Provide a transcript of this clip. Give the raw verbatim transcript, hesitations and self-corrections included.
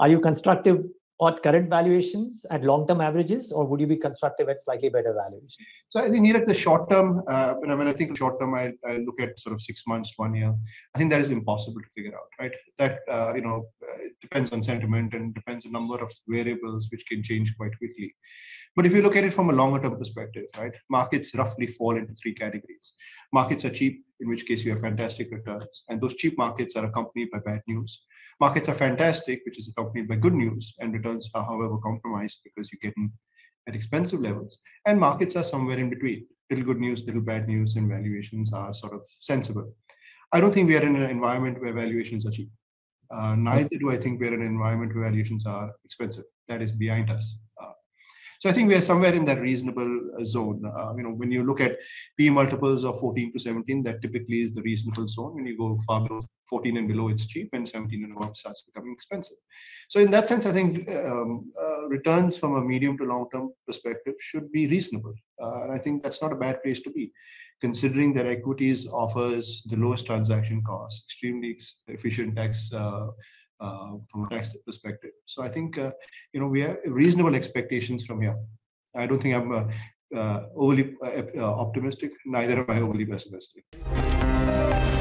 Are you constructive at current valuations at long-term averages, or would you be constructive at slightly better valuations? So I think near the short term, uh, when, I, when I think of short term, I, I look at sort of six months, one year. I think that is impossible to figure out, right? That, uh, you know, it depends on sentiment and depends on a number of variables which can change quite quickly. But if you look at it from a longer term perspective, right, markets roughly fall into three categories. Markets are cheap, in which case you have fantastic returns. And those cheap markets are accompanied by bad news. Markets are fantastic, which is accompanied by good news, and returns are, however, compromised because you get in at expensive levels. And markets are somewhere in between. Little good news, little bad news, and valuations are sort of sensible. I don't think we are in an environment where valuations are cheap. Uh, neither do I think we're in an environment where valuations are expensive. That is behind us. Uh, So I think we are somewhere in that reasonable zone. Uh, you know, when you look at P E multiples of fourteen to seventeen, that typically is the reasonable zone. When you go far below fourteen and below, it's cheap, and seventeen and above starts becoming expensive. So in that sense, I think um, uh, returns from a medium to long-term perspective should be reasonable. Uh, and I think that's not a bad place to be, considering that equities offers the lowest transaction costs, extremely efficient tax uh, Uh, from a tax perspective. So I think, uh, you know, we have reasonable expectations from here. I don't think I'm uh, uh, overly uh, optimistic, neither am I overly pessimistic.